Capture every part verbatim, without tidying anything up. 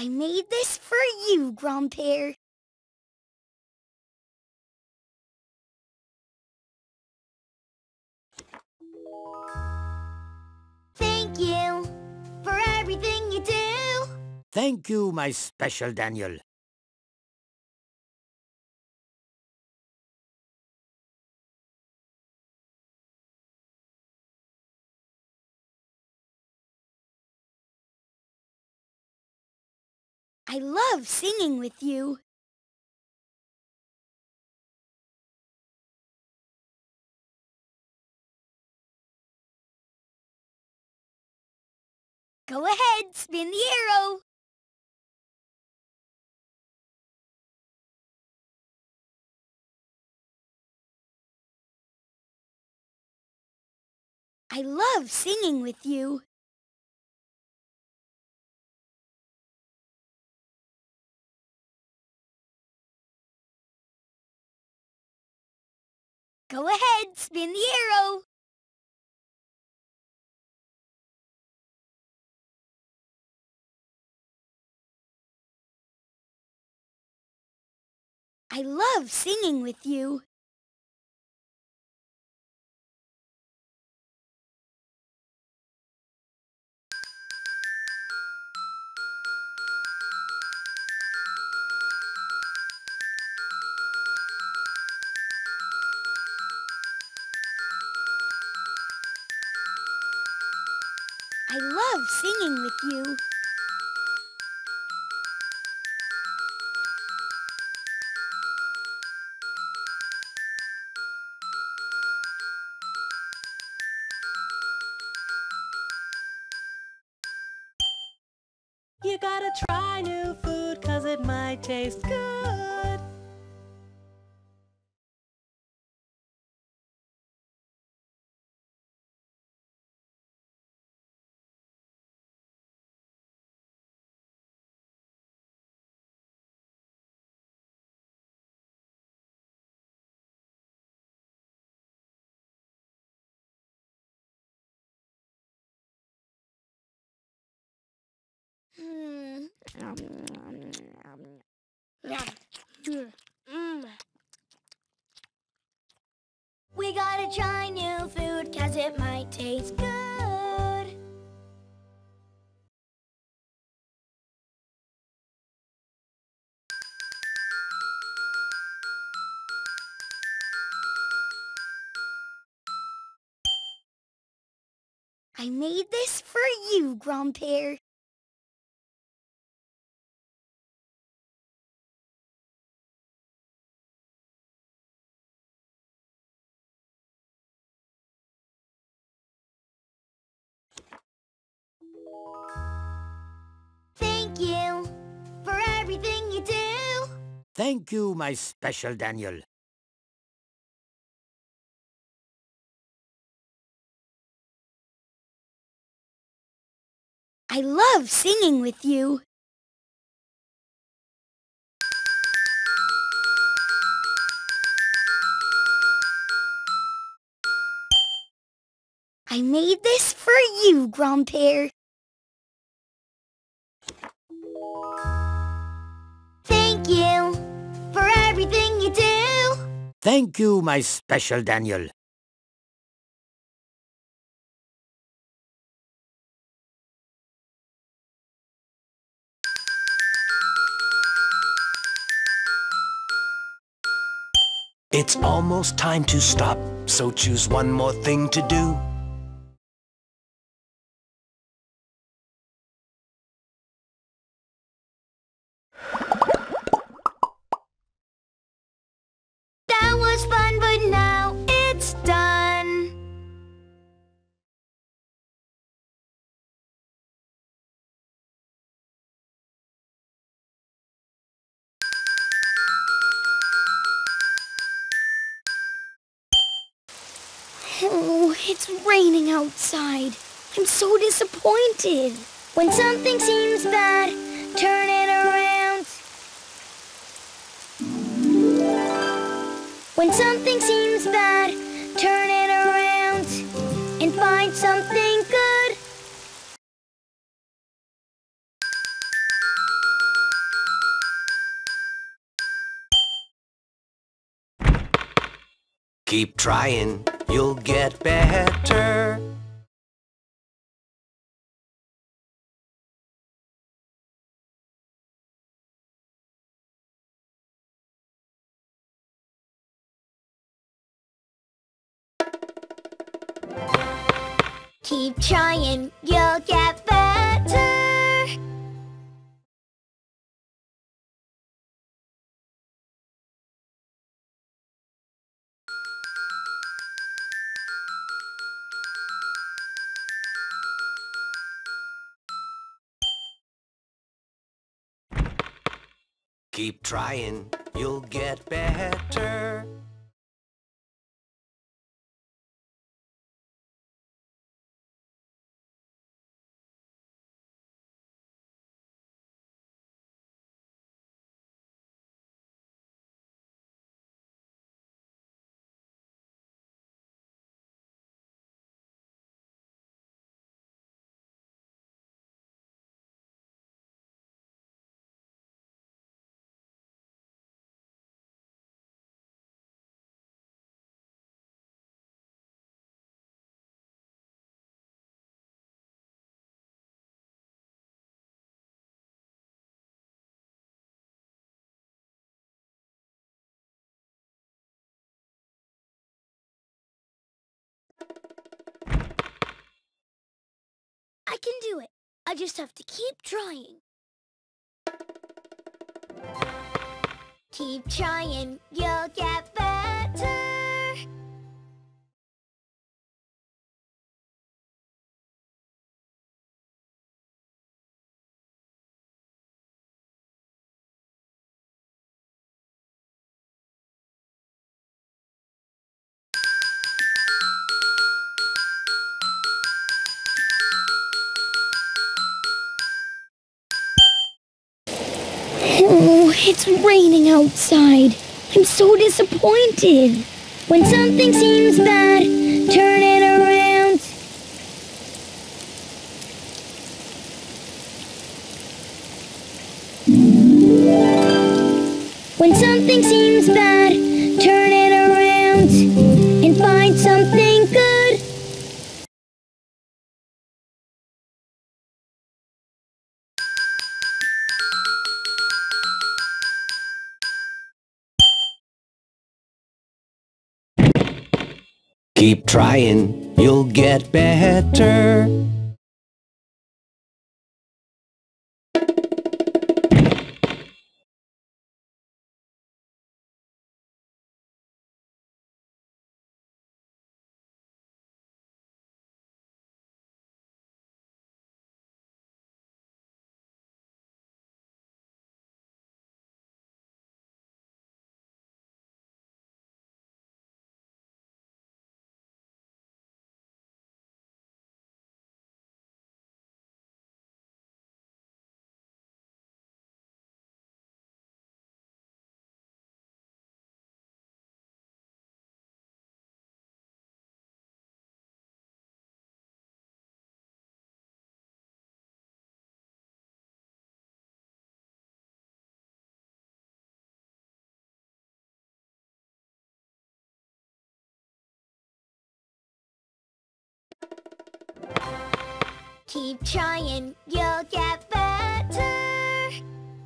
I made this for you, Grandpere. Thank you for everything you do. Thank you, my special Daniel. I love singing with you. Go ahead, spin the arrow. I love singing with you. Go ahead, spin the arrow. I love singing with you. I love singing with you. You gotta try new food, 'cause it might taste good. Hmm. We gotta try new food, 'cause it might taste good. I made this for you, Grandpere. Thank you for everything you do. Thank you, my special Daniel. I love singing with you. I made this for you, Grandpere. Thank you for everything you do. Thank you, my special Daniel. It's almost time to stop, so choose one more thing to do. That was fun, but now it's done. Oh, it's raining outside. I'm so disappointed. When something seems bad, turn it around. When something seems bad, turn it around and find something good. Keep trying, you'll get better. Keep trying, you'll get better. Keep trying, you'll get better. I can do it. I just have to keep trying. Keep trying, you'll get better. Oh, it's raining outside. I'm so disappointed. When something seems bad, turn it around. When something seems bad, turn it around and find something good. Keep trying, you'll get better. Keep trying, you'll get better.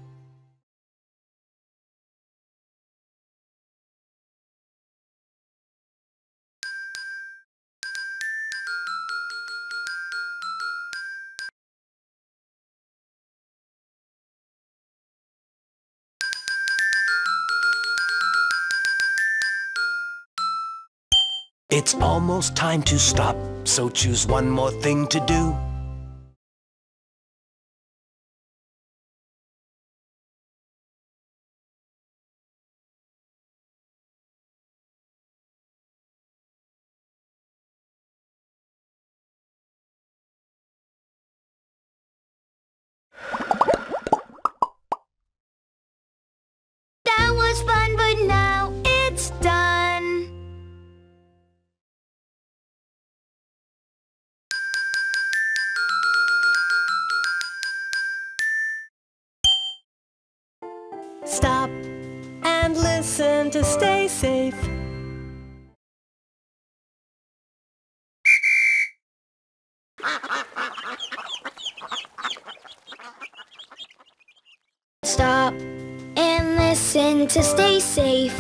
It's almost time to stop, so choose one more thing to do. That was fun, but now it's done. Stop and listen to stay safe. Stop and listen to stay safe.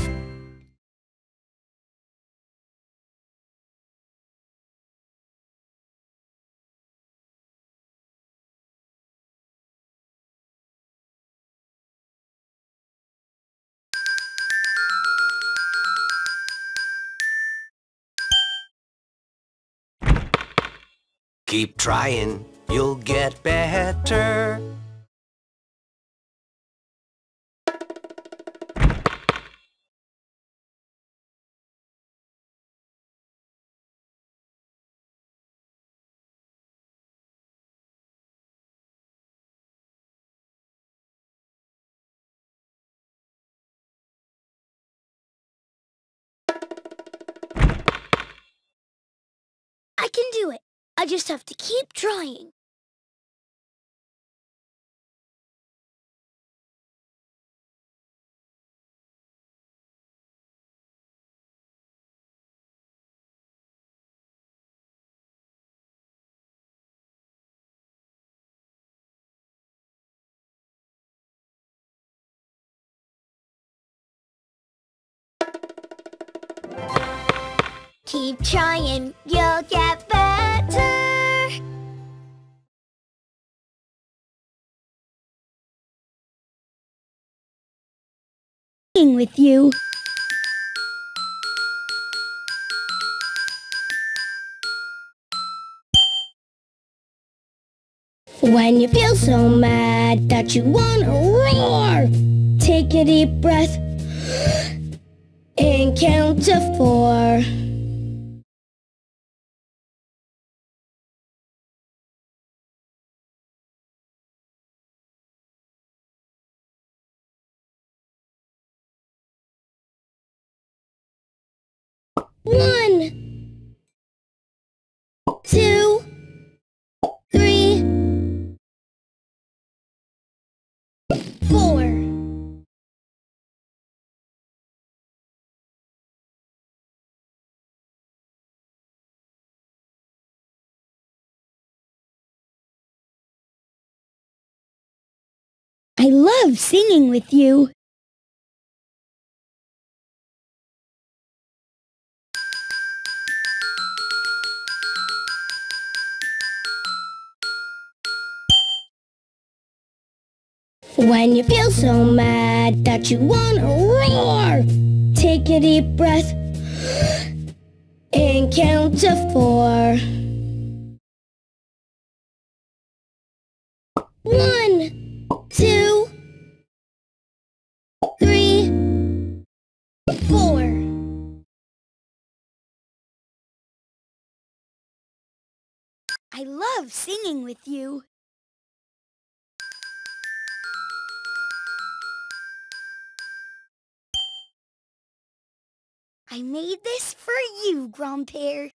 Keep trying, you'll get better. I can do it. I just have to keep trying. Keep trying, you'll get better. Being with you. When you feel so mad that you wanna roar, take a deep breath and count to four. One, two, three, four. I love singing with you. When you feel so mad that you wanna roar, take a deep breath and count to four. One, two, three, four. I love singing with you. I made this for you, Grandpere.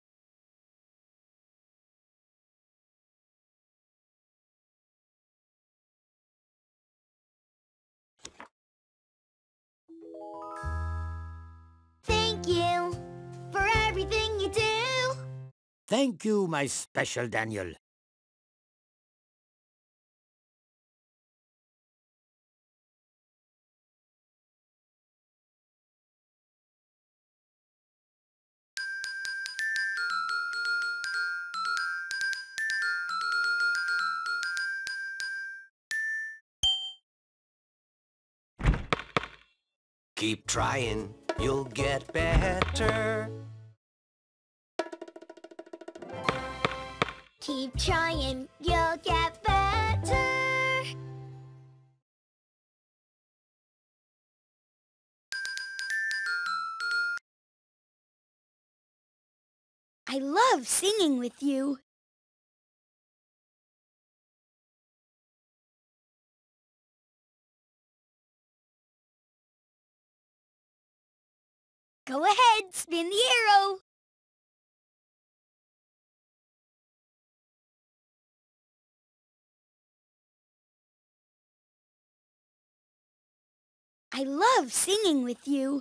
Thank you for everything you do. Thank you, my special Daniel. Keep trying, you'll get better. Keep trying, you'll get better. I love singing with you. Go ahead, spin the arrow. I love singing with you.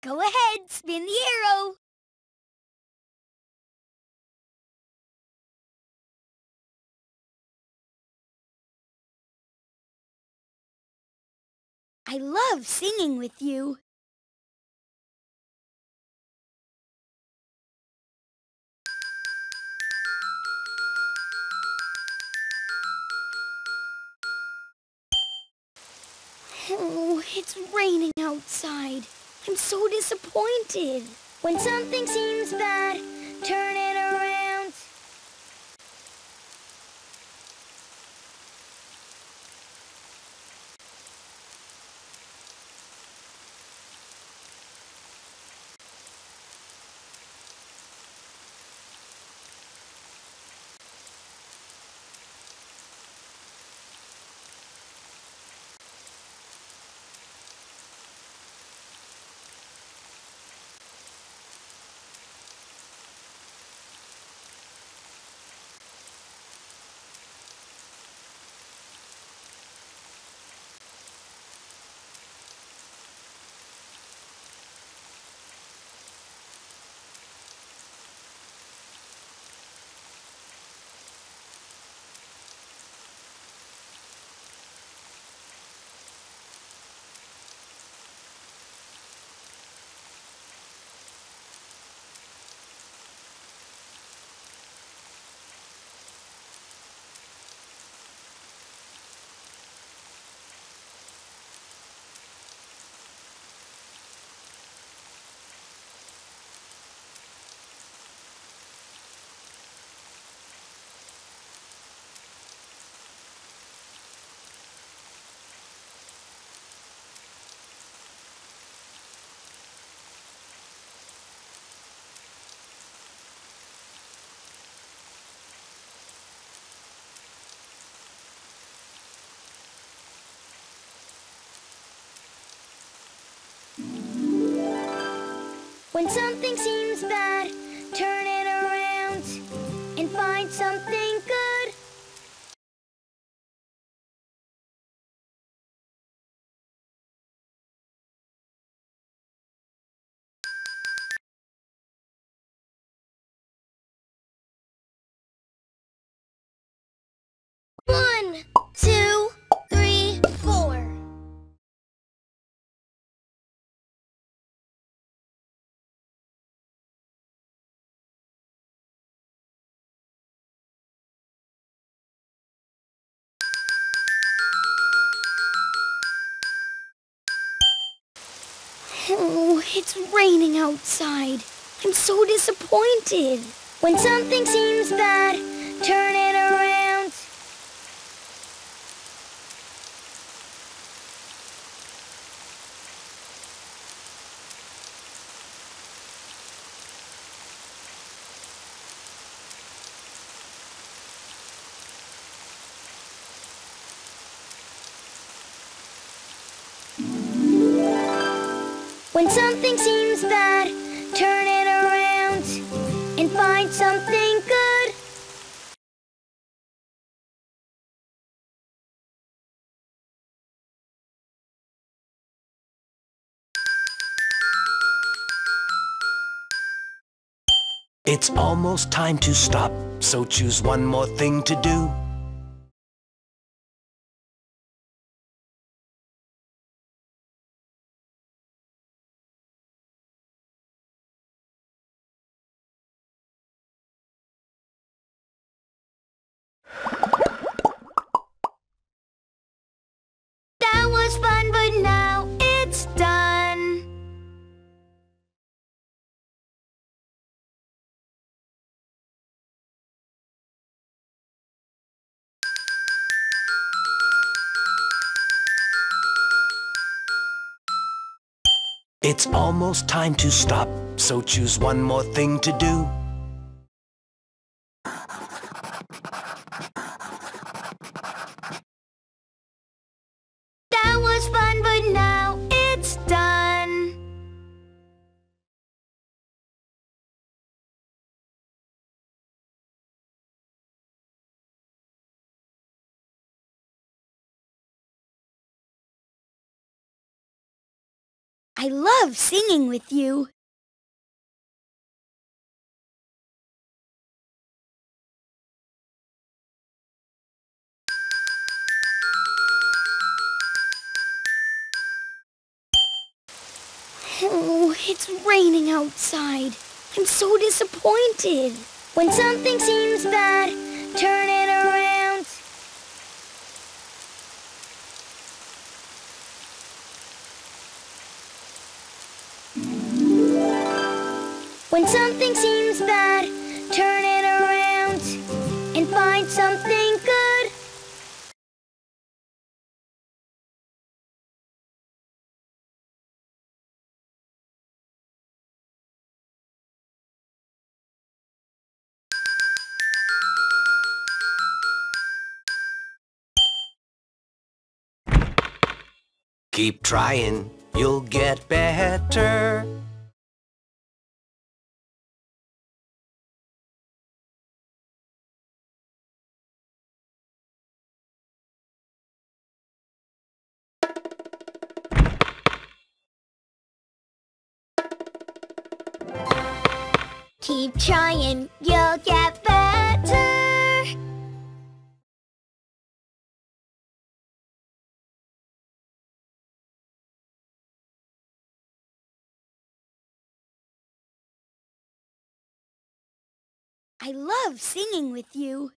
Go ahead, spin the arrow. I love singing with you. Oh, it's raining outside. I'm so disappointed. When something seems bad, turn it around. When something seems bad, turn it around and find something good. One, two, three, four. Oh, it's raining outside. I'm so disappointed. When something seems bad, turn it around. When something seems bad, turn it around and find something good. It's almost time to stop, so choose one more thing to do. That was fun, but now it's done. It's almost time to stop, so choose one more thing to do. That was fun, but now it's done. I love singing with you. Oh, it's raining outside. I'm so disappointed. When something seems bad, turn it around. When something seems bad, turn it around and find something good. Keep trying, you'll get better. Keep trying, you'll get better. I love singing with you.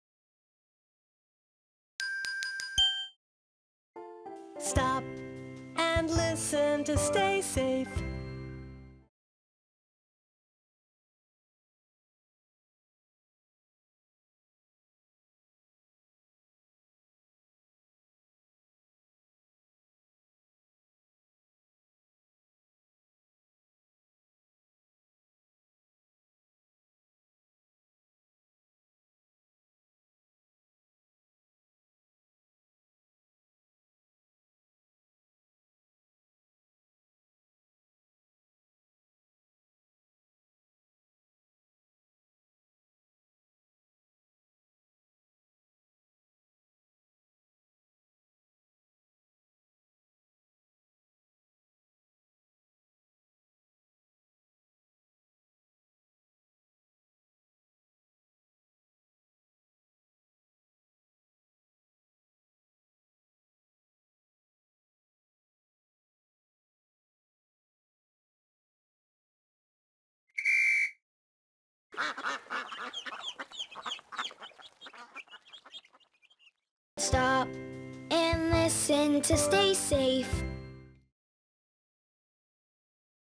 Stop and listen to stay safe. Stop and listen to stay safe.